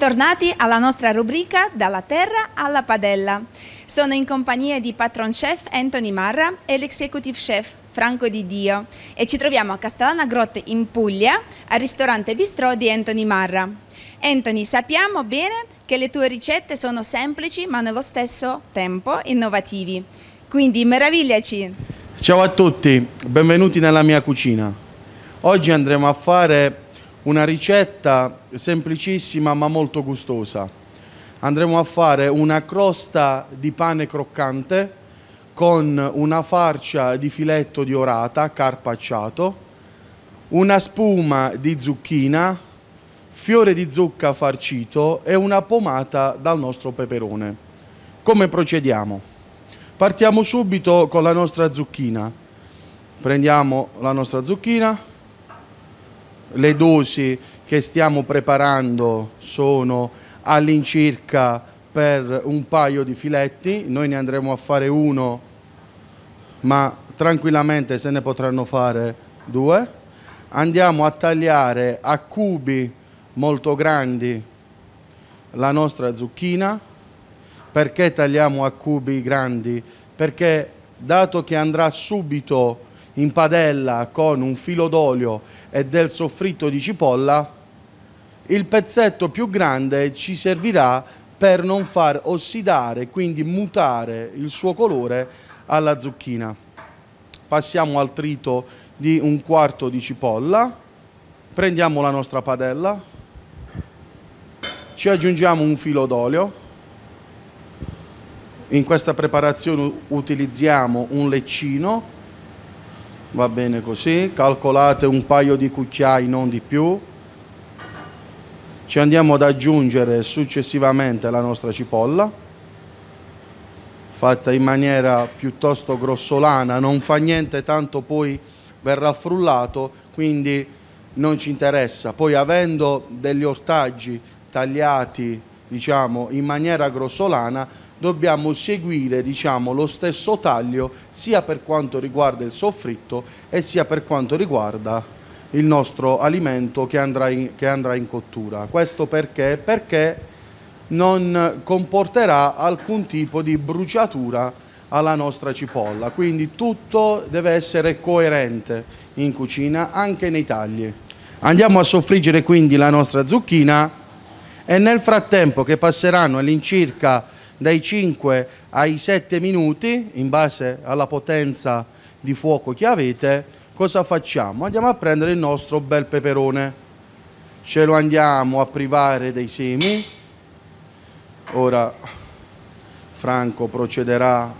Bentornati alla nostra rubrica Dalla terra alla padella. Sono in compagnia di patron chef Anthony Marra e l'executive chef Franco Di Dio e ci troviamo a Castellana Grotte in Puglia al ristorante Bistrò di Anthony Marra. Anthony, sappiamo bene che le tue ricette sono semplici ma nello stesso tempo innovativi, quindi meravigliaci! Ciao a tutti, benvenuti nella mia cucina. Oggi andremo a fare una ricetta semplicissima ma molto gustosa. Andremo a fare una crosta di pane croccante con una farcia di filetto di orata carpacciato, una spuma di zucchina, fiore di zucca farcito e una pomata dal nostro peperone. Come procediamo? Partiamo subito con la nostra zucchina. Prendiamo la nostra zucchina. Le dosi che stiamo preparando sono all'incirca per un paio di filetti. Noi ne andremo a fare uno, ma tranquillamente se ne potranno fare due. Andiamo a tagliare a cubi molto grandi la nostra zucchina. Perché tagliamo a cubi grandi? Perché dato che andrà subito in padella con un filo d'olio e del soffritto di cipolla, il pezzetto più grande ci servirà per non far ossidare, quindi mutare il suo colore alla zucchina. Passiamo al trito di un quarto di cipolla, prendiamo la nostra padella, ci aggiungiamo un filo d'olio. In questa preparazione utilizziamo un leccino. Va bene così, calcolate un paio di cucchiai, non di più. Ci andiamo ad aggiungere successivamente la nostra cipolla, fatta in maniera piuttosto grossolana, non fa niente, tanto poi verrà frullato, quindi non ci interessa. Poi avendo degli ortaggi tagliati, diciamo, in maniera grossolana, dobbiamo seguire, diciamo, lo stesso taglio sia per quanto riguarda il soffritto e sia per quanto riguarda il nostro alimento che andrà in cottura. Questo perché? Perché non comporterà alcun tipo di bruciatura alla nostra cipolla, quindi tutto deve essere coerente in cucina, anche nei tagli. Andiamo a soffriggere quindi la nostra zucchina e nel frattempo, che passeranno all'incirca dai 5 ai 7 minuti, in base alla potenza di fuoco che avete, cosa facciamo? Andiamo a prendere il nostro bel peperone, ce lo andiamo a privare dei semi. Ora Franco procederà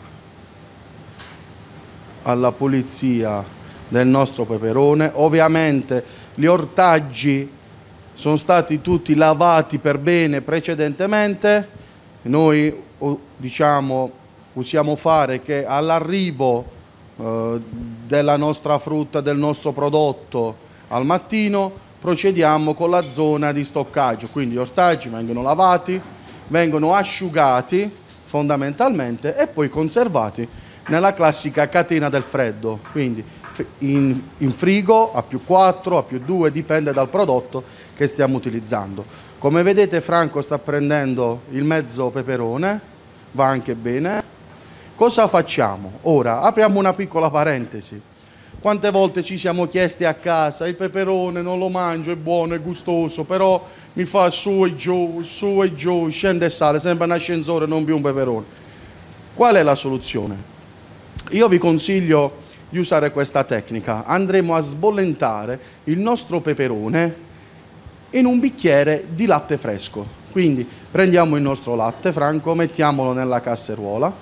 alla pulizia del nostro peperone. Ovviamente gli ortaggi sono stati tutti lavati per bene precedentemente. Noi diciamo possiamo fare che all'arrivo della nostra frutta, del nostro prodotto al mattino, procediamo con la zona di stoccaggio, quindi gli ortaggi vengono lavati, vengono asciugati fondamentalmente e poi conservati nella classica catena del freddo, quindi in frigo a +4, a +2, dipende dal prodotto che stiamo utilizzando. Come vedete Franco sta prendendo il mezzo peperone, va anche bene. Cosa facciamo? Ora apriamo una piccola parentesi. Quante volte ci siamo chiesti a casa, il peperone non lo mangio, è buono, è gustoso, però mi fa su e giù, scende e sale, sembra un ascensore, non più un peperone. Qual è la soluzione? Io vi consiglio di usare questa tecnica. Andremo a sbollentare il nostro peperone in un bicchiere di latte fresco. Quindi prendiamo il nostro latte, Franco, mettiamolo nella casseruola,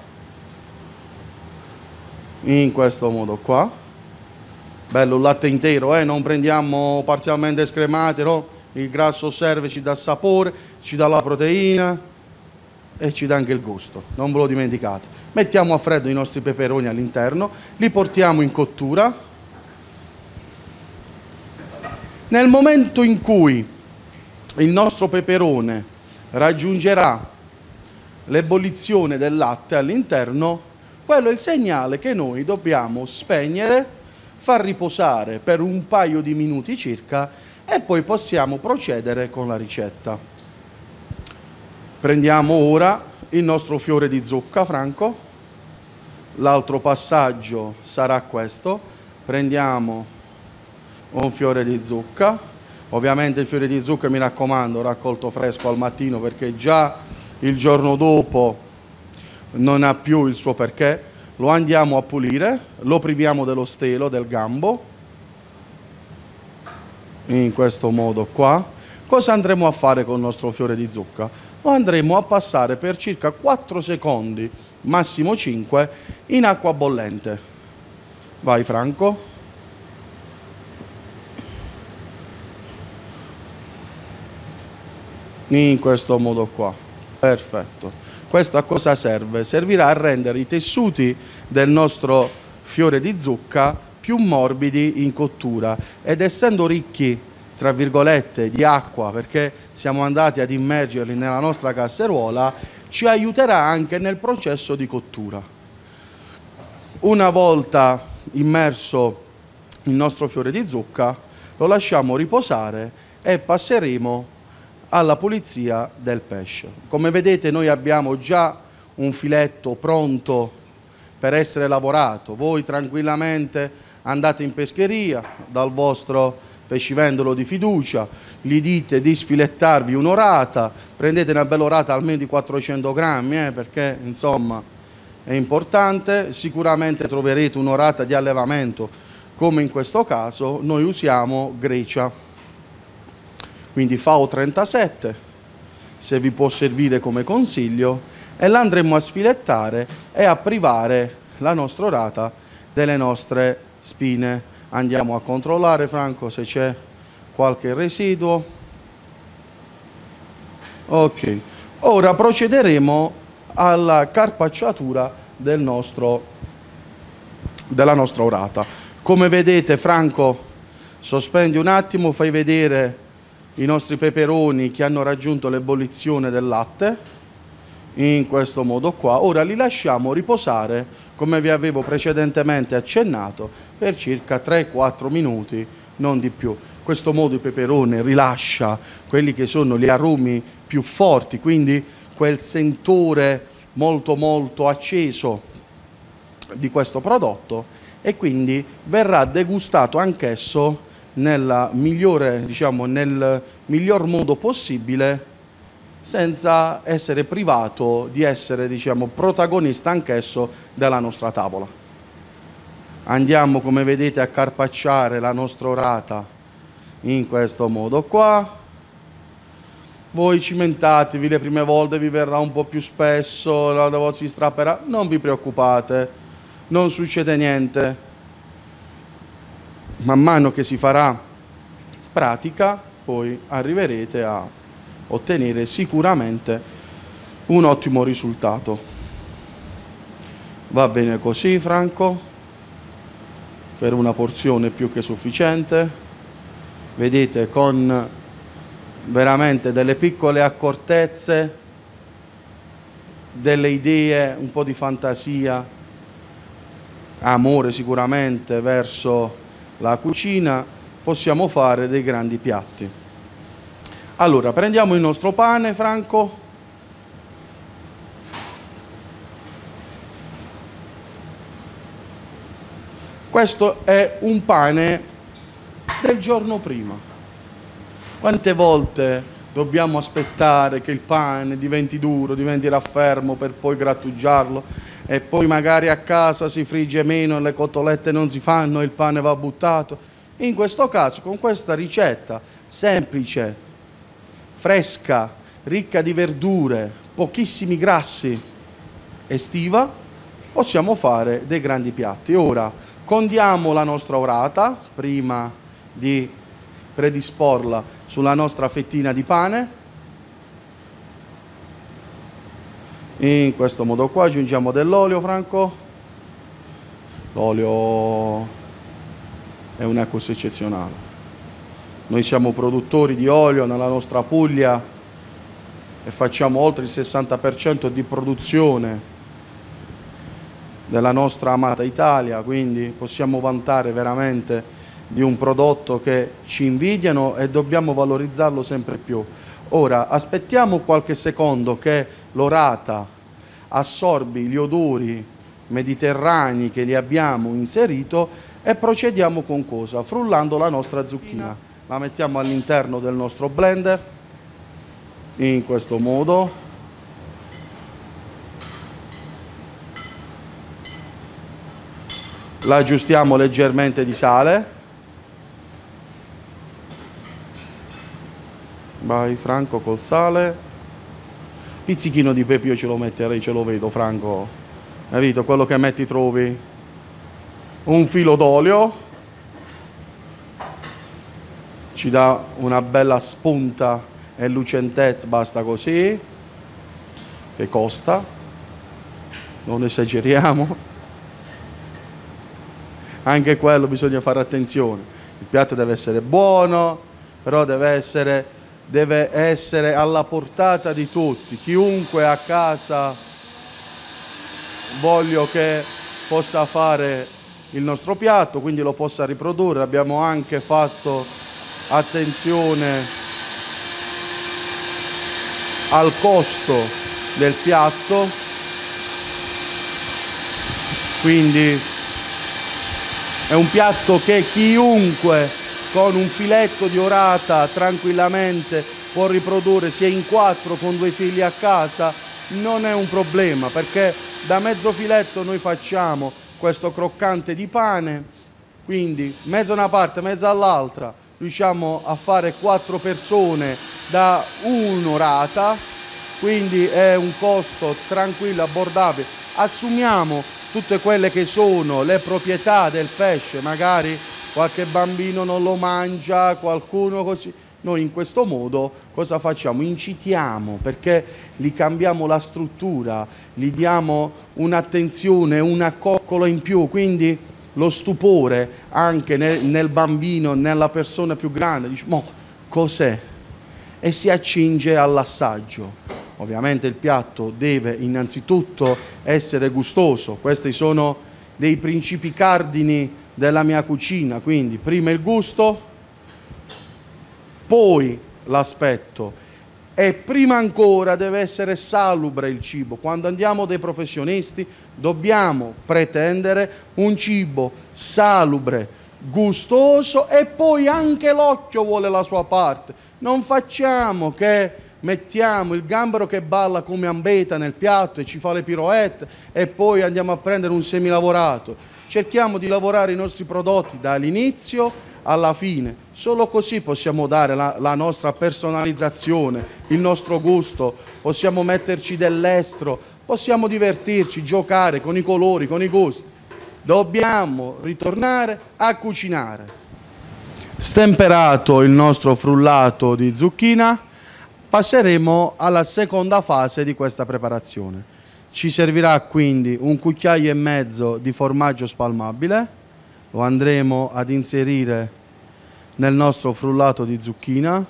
in questo modo qua. Bello il latte intero, non prendiamo parzialmente scremati, no? Il grasso serve, ci dà sapore, ci dà la proteina e ci dà anche il gusto, non ve lo dimenticate. Mettiamo a freddo i nostri peperoni all'interno, li portiamo in cottura. Nel momento in cui il nostro peperone raggiungerà l'ebollizione del latte all'interno, quello è il segnale che noi dobbiamo spegnere, far riposare per un paio di minuti circa e poi possiamo procedere con la ricetta. Prendiamo ora il nostro fiore di zucca, Franco. L'altro passaggio sarà questo. Prendiamo un fiore di zucca. Ovviamente il fiore di zucca, mi raccomando, raccolto fresco al mattino, perché già il giorno dopo non ha più il suo perché. Lo andiamo a pulire, lo priviamo dello stelo, del gambo, in questo modo qua. Cosa andremo a fare con il nostro fiore di zucca? Lo andremo a passare per circa 4 secondi, massimo 5, in acqua bollente. Vai Franco. In questo modo qua. Perfetto. Questo a cosa serve? Servirà a rendere i tessuti del nostro fiore di zucca più morbidi in cottura, ed essendo ricchi, tra virgolette, di acqua, perché siamo andati ad immergerli nella nostra casseruola, ci aiuterà anche nel processo di cottura. Una volta immerso il nostro fiore di zucca, lo lasciamo riposare e passeremo alla pulizia del pesce. Come vedete, noi abbiamo già un filetto pronto per essere lavorato. Voi tranquillamente andate in pescheria dal vostro pescivendolo di fiducia, gli dite di sfilettarvi un'orata, prendete una bella orata almeno di 400 grammi, perché insomma è importante. Sicuramente troverete un'orata di allevamento, come in questo caso noi usiamo Grecia, quindi FAO 37, se vi può servire come consiglio, e la andremo a sfilettare e a privare la nostra orata delle nostre spine. Andiamo a controllare, Franco, se c'è qualche residuo. Ok, ora procederemo alla carpacciatura della nostra orata. Come vedete, Franco, sospendi un attimo, fai vedere i nostri peperoni che hanno raggiunto l'ebollizione del latte, in questo modo qua. Ora li lasciamo riposare, come vi avevo precedentemente accennato, per circa 3-4 minuti, non di più. In questo modo il peperone rilascia quelli che sono gli aromi più forti, quindi quel sentore molto molto acceso di questo prodotto, e quindi verrà degustato anch'esso nel miglior modo possibile, senza essere privato di essere, protagonista anch'esso della nostra tavola. Andiamo, come vedete, a carpacciare la nostra orata in questo modo qua. Voi cimentatevi, le prime volte vi verrà un po' più spesso, la volta si strapperà, non vi preoccupate, non succede niente. Man mano che si farà pratica, poi arriverete a ottenere sicuramente un ottimo risultato. Va bene così, Franco, per una porzione più che sufficiente. Vedete, con veramente delle piccole accortezze, delle idee, un po' di fantasia, amore sicuramente verso la cucina, possiamo fare dei grandi piatti. Allora, prendiamo il nostro pane, Franco. Questo è un pane del giorno prima. Quante volte dobbiamo aspettare che il pane diventi duro, diventi raffermo, per poi grattugiarlo, e poi magari a casa si frigge meno, le cotolette non si fanno, il pane va buttato. In questo caso, con questa ricetta semplice, fresca, ricca di verdure, pochissimi grassi, estiva, possiamo fare dei grandi piatti. Ora condiamo la nostra orata prima di predisporla sulla nostra fettina di pane. In questo modo qua aggiungiamo dell'olio, Franco. L'olio è una cosa eccezionale. Noi siamo produttori di olio nella nostra Puglia e facciamo oltre il 60% di produzione della nostra amata Italia, quindi possiamo vantare veramente di un prodotto che ci invidiano e dobbiamo valorizzarlo sempre più. Ora aspettiamo qualche secondo che l'orata assorbi gli odori mediterranei che li abbiamo inserito e procediamo con cosa? Frullando la nostra zucchina. La mettiamo all'interno del nostro blender, in questo modo. La aggiustiamo leggermente di sale. Vai Franco col sale. Pizzichino di pepe io ce lo metterei, ce lo vedo Franco. Hai visto quello che metti trovi? Un filo d'olio. Ci dà una bella spunta e lucentezza, basta così. Che costa. Non esageriamo. Anche quello bisogna fare attenzione. Il piatto deve essere buono, però deve essere alla portata di tutti. Chiunque a casa voglio che possa fare il nostro piatto, quindi lo possa riprodurre. Abbiamo anche fatto attenzione al costo del piatto, quindi è un piatto che chiunque con un filetto di orata tranquillamente può riprodurre, sia in 4 con 2 figli a casa, non è un problema, perché da mezzo filetto noi facciamo questo croccante di pane, quindi mezzo una parte, mezzo all'altra, riusciamo a fare 4 persone da un'orata, quindi è un costo tranquillo, abbordabile. Assumiamo tutte quelle che sono le proprietà del pesce, magari qualche bambino non lo mangia, qualcuno così. Noi in questo modo cosa facciamo? Incitiamo, perché gli cambiamo la struttura, gli diamo un'attenzione, una coccola in più, quindi lo stupore anche nel bambino, nella persona più grande, dice, mo cos'è? E si accinge all'assaggio. Ovviamente il piatto deve innanzitutto essere gustoso, questi sono dei principi cardini della mia cucina, quindi prima il gusto, poi l'aspetto e prima ancora deve essere salubre il cibo. Quando andiamo dai professionisti dobbiamo pretendere un cibo salubre, gustoso e poi anche l'occhio vuole la sua parte. Non facciamo che mettiamo il gambero che balla come ambeta nel piatto e ci fa le piroette e poi andiamo a prendere un semilavorato. Cerchiamo di lavorare i nostri prodotti dall'inizio alla fine, solo così possiamo dare la nostra personalizzazione, il nostro gusto, possiamo metterci dell'estero, possiamo divertirci, giocare con i colori, con i gusti. Dobbiamo ritornare a cucinare. Stemperato il nostro frullato di zucchina, passeremo alla seconda fase di questa preparazione. Ci servirà quindi un cucchiaio e mezzo di formaggio spalmabile, lo andremo ad inserire nel nostro frullato di zucchina,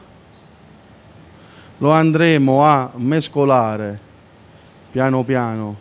lo andremo a mescolare piano piano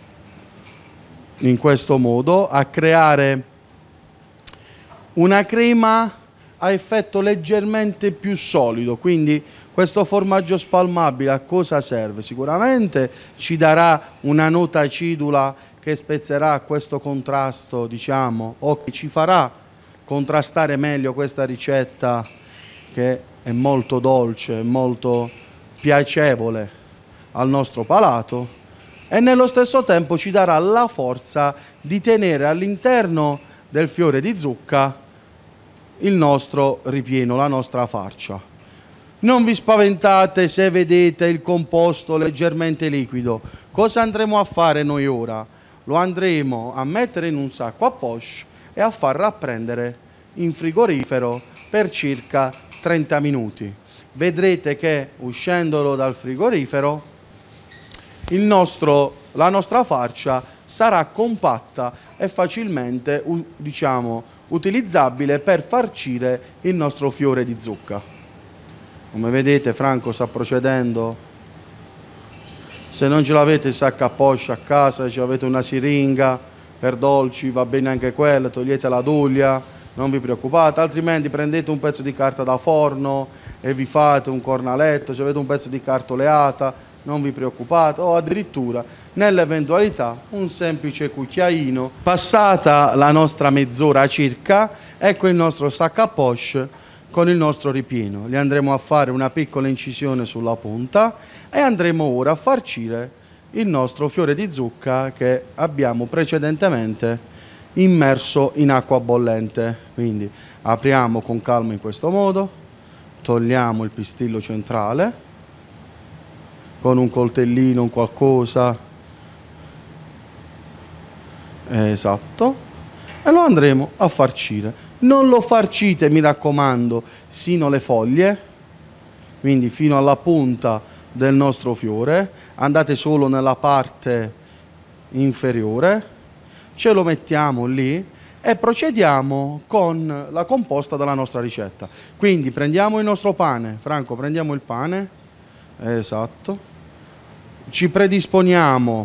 in questo modo, a creare una crema a effetto leggermente più solido. Quindi questo formaggio spalmabile a cosa serve? Sicuramente ci darà una nota acidula che spezzerà questo contrasto, diciamo, o che ci farà contrastare meglio questa ricetta che è molto dolce, molto piacevole al nostro palato, e nello stesso tempo ci darà la forza di tenere all'interno del fiore di zucca il nostro ripieno, la nostra farcia. Non vi spaventate se vedete il composto leggermente liquido. Cosa andremo a fare noi ora? Lo andremo a mettere in un sacco a poche e a far rapprendere in frigorifero per circa 30 minuti. Vedrete che uscendolo dal frigorifero la nostra farcia sarà compatta e facilmente utilizzabile per farcire il nostro fiore di zucca. Come vedete Franco sta procedendo. Se non ce l'avete il sacco a poche a casa, se avete una siringa per dolci, va bene anche quella, togliete la duglia, non vi preoccupate, altrimenti prendete un pezzo di carta da forno e vi fate un cornaletto, se avete un pezzo di cartoleata, non vi preoccupate, o addirittura nell'eventualità un semplice cucchiaino. Passata la nostra mezz'ora circa, ecco il nostro sac à poche con il nostro ripieno. Gli andremo a fare una piccola incisione sulla punta e andremo ora a farcire il nostro fiore di zucca che abbiamo precedentemente immerso in acqua bollente. Quindi apriamo con calma in questo modo, togliamo il pistillo centrale con un coltellino, un qualcosa, esatto, e lo andremo a farcire. Non lo farcite, mi raccomando, sino alle foglie, quindi fino alla punta del nostro fiore, andate solo nella parte inferiore, ce lo mettiamo lì e procediamo con la composta della nostra ricetta. Quindi prendiamo il nostro pane, Franco, prendiamo il pane, esatto, ci predisponiamo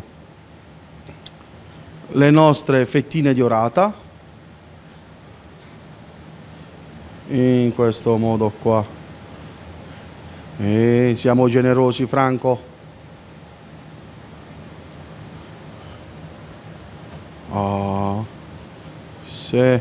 le nostre fettine di orata, in questo modo qua, e siamo generosi, Franco. Oh, sì.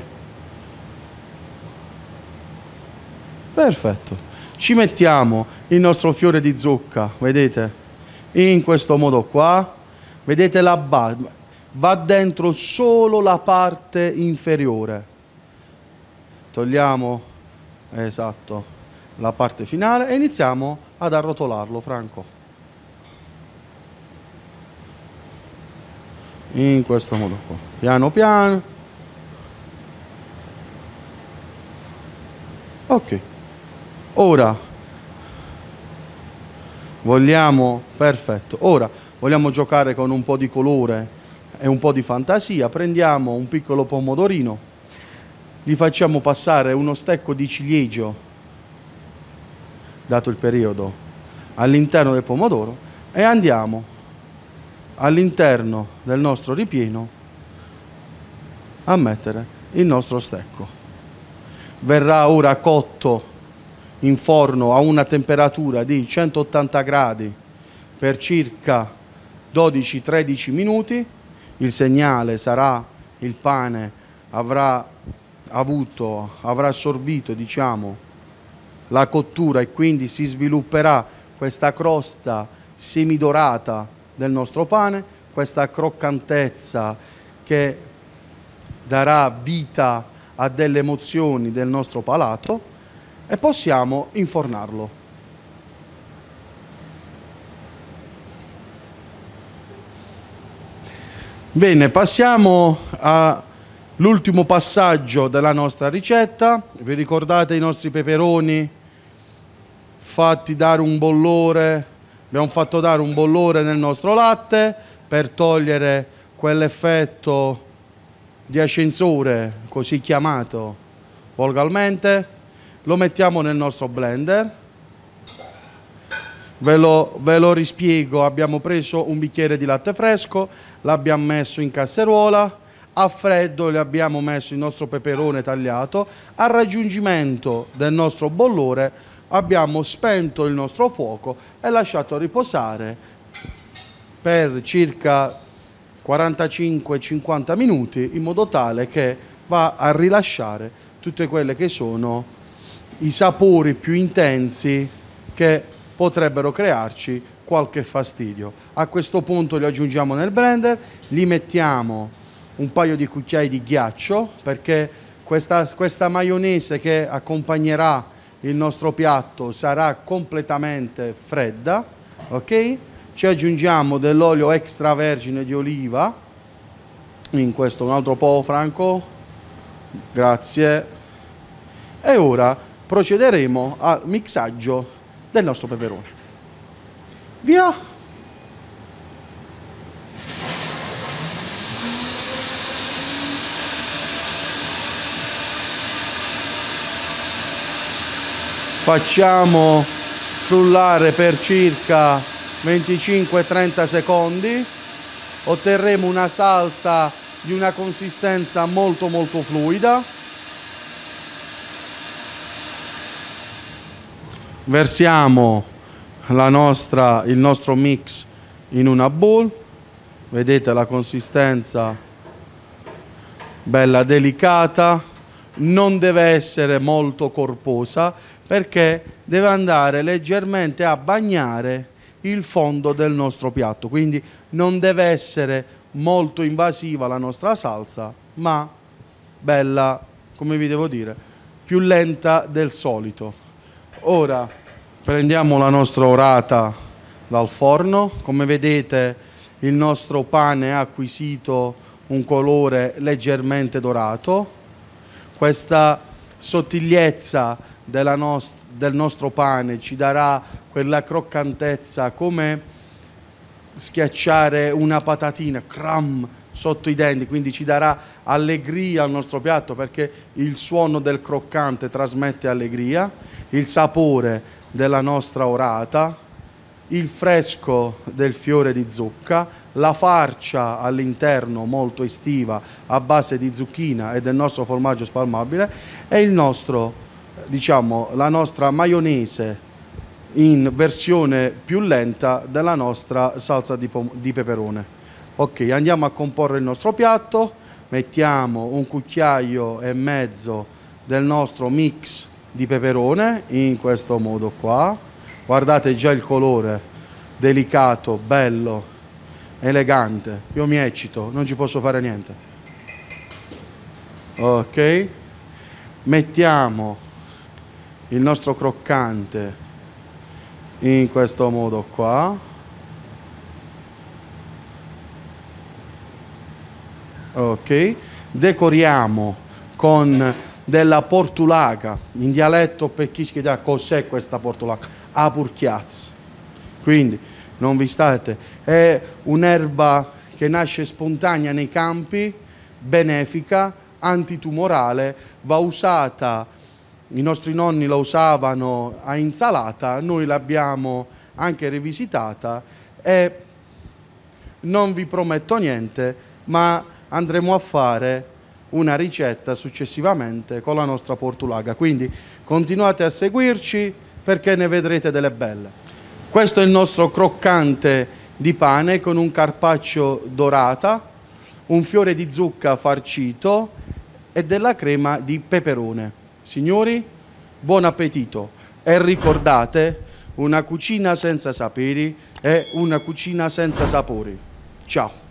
Perfetto. Ci mettiamo il nostro fiore di zucca, vedete? In questo modo qua, vedete la base, va dentro solo la parte inferiore. Togliamo, esatto, la parte finale e iniziamo ad arrotolarlo, Franco. In questo modo qua, piano piano. Ok. Ora perfetto, ora vogliamo giocare con un po' di colore e un po' di fantasia. Prendiamo un piccolo pomodorino, gli facciamo passare uno stecco di ciliegio, dato il periodo, all'interno del pomodoro e andiamo all'interno del nostro ripieno a mettere il nostro stecco. Verrà ora cotto in forno a una temperatura di 180 gradi per circa 12-13 minuti. Il segnale sarà il pane avrà assorbito, diciamo, la cottura e quindi si svilupperà questa crosta semidorata del nostro pane, questa croccantezza che darà vita a delle emozioni del nostro palato e possiamo infornarlo. Bene, passiamo all'ultimo passaggio della nostra ricetta. Vi ricordate i nostri peperoni fatti dare un bollore? Abbiamo fatto dare un bollore nel nostro latte per togliere quell'effetto di ascensore, così chiamato volgarmente. Lo mettiamo nel nostro blender, ve lo rispiego. Abbiamo preso un bicchiere di latte fresco, l'abbiamo messo in casseruola, a freddo le abbiamo messo il nostro peperone tagliato, al raggiungimento del nostro bollore abbiamo spento il nostro fuoco e lasciato riposare per circa 45-50 minuti in modo tale che va a rilasciare tutte quelle che sono i sapori più intensi che potrebbero crearci qualche fastidio. A questo punto li aggiungiamo nel blender, li mettiamo un paio di cucchiai di ghiaccio perché questa maionese che accompagnerà il nostro piatto sarà completamente fredda, ok? Ci aggiungiamo dell'olio extravergine di oliva, in questo un altro po', Franco, grazie, e ora procederemo al mixaggio del nostro peperone. Via! Facciamo frullare per circa 25-30 secondi, otterremo una salsa di una consistenza molto fluida. versiamo il nostro mix in una bowl. Vedete la consistenza bella delicata, non deve essere molto corposa perché deve andare leggermente a bagnare il fondo del nostro piatto, quindi non deve essere molto invasiva la nostra salsa, ma bella, come vi devo dire, più lenta del solito. Ora prendiamo la nostra orata dal forno. Come vedete il nostro pane ha acquisito un colore leggermente dorato. Questa sottigliezza del nostro pane ci darà quella croccantezza come schiacciare una patatina, cram, sotto i denti, quindi ci darà allegria al nostro piatto perché il suono del croccante trasmette allegria, il sapore della nostra orata, il fresco del fiore di zucca, la farcia all'interno molto estiva a base di zucchina e del nostro formaggio spalmabile e il nostro, diciamo, la nostra maionese in versione più lenta della nostra salsa di peperone. Ok, andiamo a comporre il nostro piatto, mettiamo un cucchiaio e mezzo del nostro mix di peperone in questo modo qua. Guardate già il colore delicato, bello, elegante. Io mi eccito, non ci posso fare niente. Ok, mettiamo il nostro croccante in questo modo qua. Ok, decoriamo con della portulaga, in dialetto per chi si chiede cos'è questa portulaga, a purchiaz. Quindi non vi state, è un'erba che nasce spontanea nei campi, benefica, antitumorale, va usata, i nostri nonni la usavano a insalata, noi l'abbiamo anche rivisitata e non vi prometto niente, ma andremo a fare una ricetta successivamente con la nostra portulaga, quindi continuate a seguirci perché ne vedrete delle belle. Questo è il nostro croccante di pane con un carpaccio dorata, un fiore di zucca farcito e della crema di peperone. Signori, buon appetito e ricordate, una cucina senza saperi è una cucina senza sapori. Ciao!